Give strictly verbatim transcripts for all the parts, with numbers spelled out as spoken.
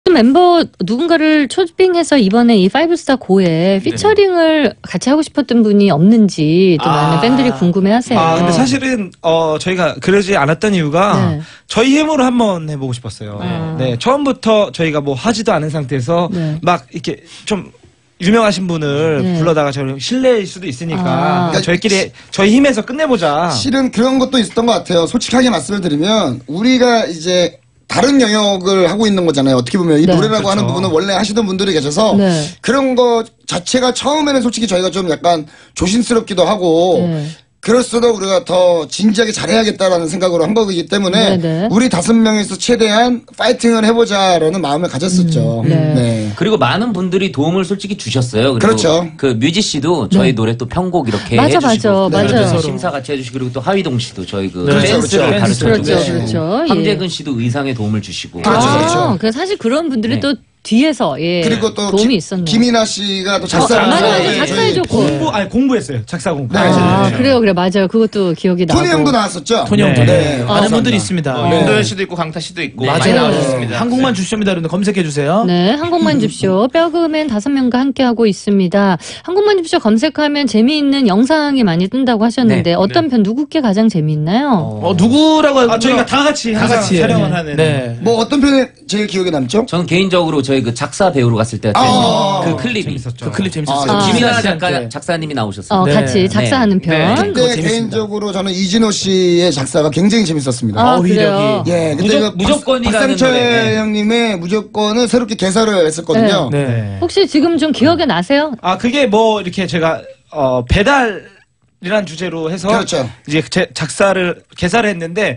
멤버 누군가를 초빙해서 이번에 이 파이브스타 고에 피처링을 네. 같이 하고 싶었던 분이 없는지 또 많은 아. 팬들이 궁금해하세요. 아 근데 사실은 어 저희가 그러지 않았던 이유가 네. 저희 힘으로 한번 해보고 싶었어요. 아. 네 처음부터 저희가 뭐 하지도 않은 상태에서 네. 막 이렇게 좀 유명하신 분을 네. 불러다가 저희 실례일 수도 있으니까 아. 그러니까 저희끼리 저희 힘에서 끝내보자. 실은 그런 것도 있었던 것 같아요. 솔직하게 말씀을 드리면 우리가 이제 다른 영역을 하고 있는 거잖아요. 어떻게 보면 이 네. 노래라고 그렇죠. 하는 부분은 원래 하시던 분들이 계셔서 네. 그런 거 자체가 처음에는 솔직히 저희가 좀 약간 조심스럽기도 하고 네. 그럴수록 우리가 더 진지하게 잘해야겠다라는 생각으로 한 거기 때문에 네네. 우리 다섯 명에서 최대한 파이팅을 해보자라는 마음을 가졌었죠. 음, 네. 네. 그리고 많은 분들이 도움을 솔직히 주셨어요. 그리고 그렇죠. 그 뮤지 씨도 저희 네. 노래 또 편곡 이렇게 맞아, 해주시고 맞아, 맞아. 심사 같이 해주시고 그리고 또 하위동 씨도 저희 그 네. 댄스를 그렇죠. 가르쳐주고 그렇죠. 그렇죠. 황재근 씨도 의상에 도움을 주시고 그렇죠. 아, 그렇죠. 그래서 사실 그런 분들이 네. 또 뒤에서 예 그리고 또 도움이 기, 있었네요. 김이나 씨가 또 작사 어, 맞아요. 작사해줬고 공부 아니 공부했어요. 작사 공부. 네. 아 네. 그래요, 그래 맞아요. 그것도 기억이 나고. 토니 형도 나왔었죠. 토니 형도 네. 네. 많은 아, 분들이 있습니다. 어, 네. 윤도현 씨도 있고 강타 씨도 있고 네. 많이 맞아요. 나와주셨습니다. 한국만 주쇼입니다. 여러분 검색해 주세요. 네, 한국만 줍쇼 뼈그맨 다섯 명과 함께 하고 있습니다. 한국만 줍쇼 검색하면 재미있는 영상이 많이 뜬다고 하셨는데 네. 어떤 네. 편 누구께 가장 재미있나요? 어, 누구라고 아 저희가 다 같이 다 같이 촬영을 네. 하는. 네. 뭐 어떤 편이 제일 기억에 남죠? 저는 개인적으로 저희 그 작사 배우로 갔을 때 아 그 클립이 재밌었죠. 그 클립 재밌었어요. 아, 김이나 작가 작사님이 나오셨어요. 어, 네. 같이 작사하는 네. 편. 네. 그때 개인적으로 저는 이진호 씨의 작사가 굉장히 재밌었습니다. 아, 어, 그래요? 예, 그때 무조, 무조건이라는 박상철 노래. 형님의 무조건을 새롭게 개사를 했었거든요. 네. 네. 혹시 지금 좀 기억에 나세요? 아 그게 뭐 이렇게 제가 어 배달이란 주제로 해서 그렇죠. 이제 제 작사를 개사를 했는데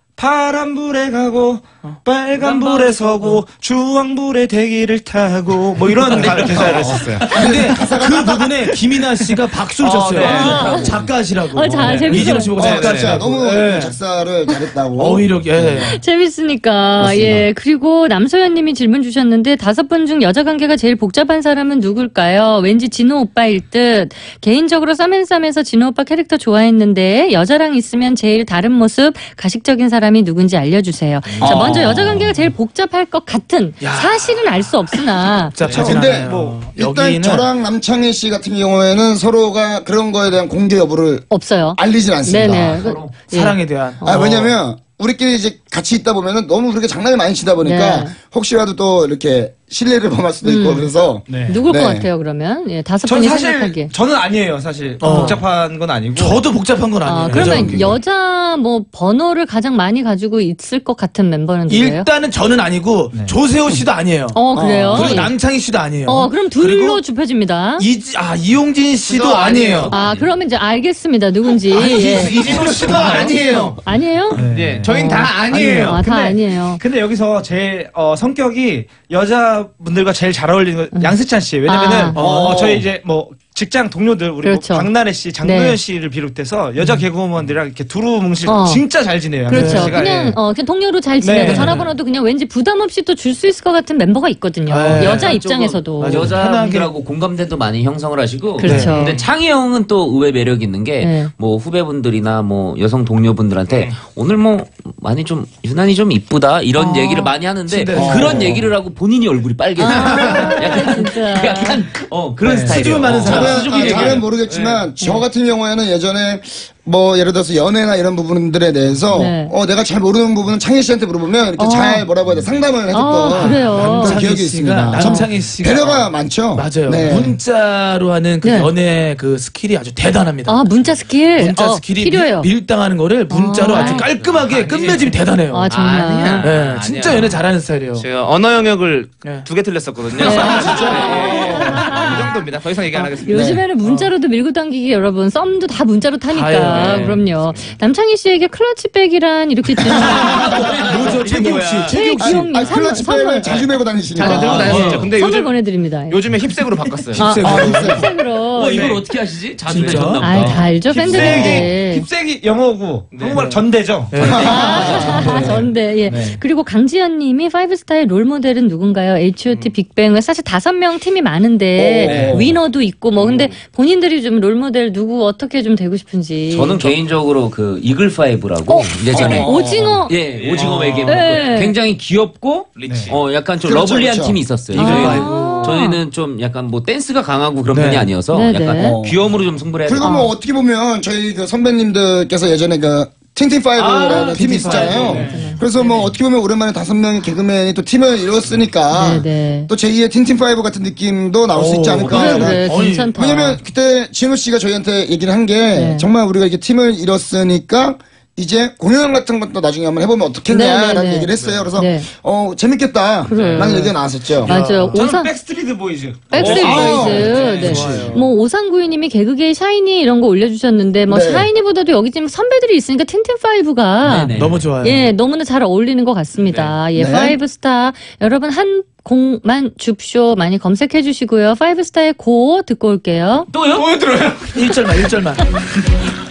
파란불에 가고 빨간불에 서고 주황불에 대기를 타고 뭐 이런 개사를 했었어요. 근데 그 부분에 김이나 씨가 박수를 쳤어요. 네. 작가시라고. 어, 자, 재밌어요. 이진호 씨 보고 어, 작가시라고. 너무 네. 작사를 잘했다고. 오히려 예. 재밌으니까. 맞습니다. 예. 그리고 남소연님이 질문 주셨는데 다섯 분 중 여자 관계가 제일 복잡한 사람은 누굴까요? 왠지 진호 오빠일 듯. 개인적으로 썸앤썸에서 진호 오빠 캐릭터 좋아했는데 여자랑 있으면 제일 다른 모습, 가식적인 사람이 누군지 알려주세요. 자, 어. 먼저 여자 관계가 제일 복잡할 것 같은 야. 사실은 알 수 없으나. 복잡하진 근데 않아요. 뭐 일단 여기는 저랑 남창희 씨 같은 경우에는 서로가 그런 거에 대한 공개 여부를 없어요. 알리진 않습니다. 네네. 서로 예. 사랑에 대한. 아, 왜냐면 우리끼리 이제 같이 있다 보면은 너무 그렇게 장난을 많이 치다 보니까 네. 혹시라도 또 이렇게 신뢰를 범할 수도 있고 음. 그래서 네. 누굴 네. 것 같아요, 그러면? 예, 다섯 저는 분이 사실 생각하기에. 저는 아니에요. 사실 어. 복잡한 건 아니고. 저도 복잡한 건 아니에요. 아, 그러면 여자 여자 뭐 번호를 가장 많이 가지고 있을 것 같은 멤버는 누구예요? 일단은 저는 아니고 네. 조세호 씨도 아니에요. 어, 그래요? 그리고 예. 남창희 씨도 아니에요. 어, 그럼 둘로 그리고 좁혀집니다. 이, 아, 이용진 씨도 그거 아니에요. 아니에요. 아, 그러면 이제 알겠습니다. 누군지. 아니, 예. 이진호 씨도 아니에요. 아니에요? 네. 예, 저희는 다 아니에요. 아, 다 근데- 아니에요. 근데 여기서 제 어, 성격이 여자분들과 제일 잘 어울리는 건 양세찬 씨. 왜냐면은 아. 어, 저희 이제 뭐 직장 동료들 우리 그렇죠. 뭐 박나래 씨, 장도연 네. 씨를 비롯해서 여자 개그우먼들이랑 이렇게 두루뭉실 어. 진짜 잘 지내요. 그렇죠. 양세찬 씨가. 그냥, 예. 어, 그냥 동료로 잘 지내고 네. 전화번호도 그냥 왠지 부담 없이 또 줄 수 있을 것 같은 멤버가 있거든요. 네. 여자 조금 입장에서도. 맞아요. 여자분들하고 공감대도 많이 형성을 하시고 그렇죠. 근데 창희 형은 또 의외 매력 있는 게 네. 뭐 후배분들이나 뭐 여성 동료분들한테 오늘 뭐 많이 좀 유난히 좀 이쁘다 이런 어. 얘기를 많이 하는데 진짜. 그런 얘기를 하고 본인이 얼굴이 빨개져. 아, 약간 진짜. 약간 어 그런 네. 스타일이에요. 수줍음 많은 어. 사람. 저는 수줍음 아, 얘기해요. 잘은 모르겠지만 저 같은 경우에는 예전에 뭐 예를 들어서 연애나 이런 부분들에 대해서 네. 어 내가 잘 모르는 부분은 창희 씨한테 물어보면 이렇게 어. 잘 뭐라고 해야 돼 상담을 해줬던 아, 그래요. 그런 남창희 기억이 씨가, 있습니다. 남창희 씨가 배려가 많죠. 맞아요. 네. 문자로 하는 그 네. 연애 그 스킬이 아주 대단합니다. 아, 문자 스킬. 문자 어, 스킬이 필요해요. 밀, 밀당하는 거를 문자로 아. 아, 주 깔끔하게 끝맺음이 대단해요. 아, 정말. 아니야. 네, 아니야. 진짜 연애 잘하는 스타일이에요. 제가 언어 영역을 네. 두 개 틀렸었거든요. 네. 아, 진짜? 이 정도입니다. 더 이상 얘기 안 하겠습니다. 요즘에는 문자로도 밀고 당기기 여러분 썸도 다 문자로 타니까 다요, 네. 그럼요. 남창희 씨에게 클러치백이란 이렇게 질문. 뭐죠? 최기욱 씨, 최기욱 씨. 최기욱님 아, 선물 클러치백을 선물 자주 메고 다니시니까. 자주 들고 다녔었죠. 근데 선물 요즘 보내드립니다. 요즘에 힙색으로 바꿨어요. 아, 힙색. 아, 힙색. 힙색으로. 어, 이걸 네. 어떻게 하시지? 자주 진짜? 내셨나 보다. 아, 다 알죠 팬들인데. 힙색이, 힙색이 영어고 한국말 전대죠. 네. 아, 전대. 예. 네. 그리고 강지연님이 파이브스타의 롤 모델은 누군가요? 에이치 오 티 빅뱅은 사실 다섯 명 팀이 많은데 오. 위너도 있고 뭐 근데 본인들이 좀 롤 모델 누구 어떻게 좀 되고 싶은지. 저는 개인적으로 그 이글 파이브라고 어? 예전에 어, 오징어. 예, 오징어 외계 네. 굉장히 귀엽고 리치. 어 약간 좀 그렇죠, 러블리한 그렇죠. 팀이 있었어요. 아. 저희는 저희는 좀 약간 뭐 댄스가 강하고 그런 네. 편이 아니어서 네, 약간 네. 귀염으로 좀 승부를 해야 그리고 돼요. 뭐 어떻게 보면 저희 그 선배님들께서 예전에 그 틴틴 파이브라는 아, 팀이 틴틴 있었잖아요. 파이브. 네. 그래서 뭐 어떻게 보면 오랜만에 다섯 명의 개그맨이 또 팀을 이뤘으니까 네, 네. 또 제이의 틴틴 파이브 같은 느낌도 나올 수 있지 오, 않을까. 그래 그래 어이, 괜찮다. 왜냐면 그때 진우 씨가 저희한테 얘기를 한 게 네. 정말 우리가 이렇게 팀을 이뤘으니까 이제 공연 같은 것도 나중에 한번 해보면 어떻겠냐라는 네, 네, 네. 얘기를 했어요. 그래서 네. 어 재밌겠다라는 그래. 얘기가 나왔었죠. 맞아요. 저는 오상 백스트리트 보이즈. 백스트리트 오, 보이즈. 네, 네. 좋아요. 뭐 오상구이님이 개그계의 샤이니 이런 거 올려주셨는데 뭐 네. 샤이니보다도 여기 지금 선배들이 있으니까 틴틴 파이브가 네네. 너무 좋아요. 예 너무나 잘 어울리는 것 같습니다. 예 네. 파이브 스타 여러분 한 공만 줍쇼 많이 검색해 주시고요. 파이브 스타의 고 듣고 올게요. 또요? 또 들어요? 일 절만 일 절만.